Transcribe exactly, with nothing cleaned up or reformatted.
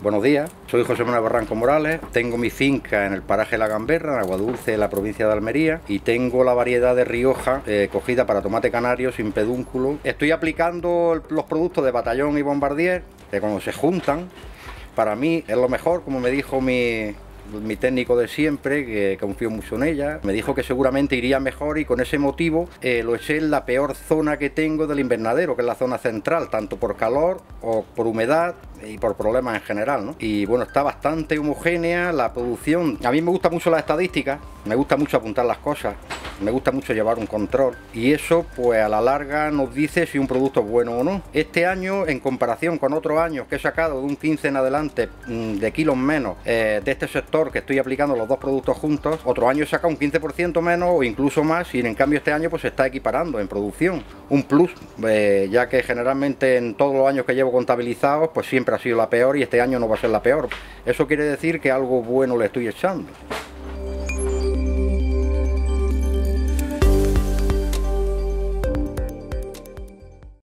Buenos días, soy José Manuel Barranco Morales, tengo mi finca en el paraje La Gamberra, en Aguadulce, en la provincia de Almería, y tengo la variedad de Rioja eh, cogida para tomate canario sin pedúnculo. Estoy aplicando los productos de Batallón y Bombardier, que cuando se juntan, para mí es lo mejor, como me dijo mi... mi técnico de siempre, que confío mucho en ella, me dijo que seguramente iría mejor, y con ese motivo eh, lo eché en la peor zona que tengo del invernadero, que es la zona central, tanto por calor o por humedad y por problemas en general, ¿no? Y bueno, está bastante homogénea la producción. A mí me gusta mucho las estadísticas, me gusta mucho apuntar las cosas, me gusta mucho llevar un control, y eso pues a la larga nos dice si un producto es bueno o no. Este año, en comparación con otros años que he sacado de un quince en adelante de kilos menos eh, de este sector, que estoy aplicando los dos productos juntos, otro año he sacado un quince por ciento menos o incluso más, y en cambio este año pues se está equiparando en producción. Un plus, eh, ya que generalmente en todos los años que llevo contabilizados pues siempre ha sido la peor, y este año no va a ser la peor. Eso quiere decir que algo bueno le estoy echando.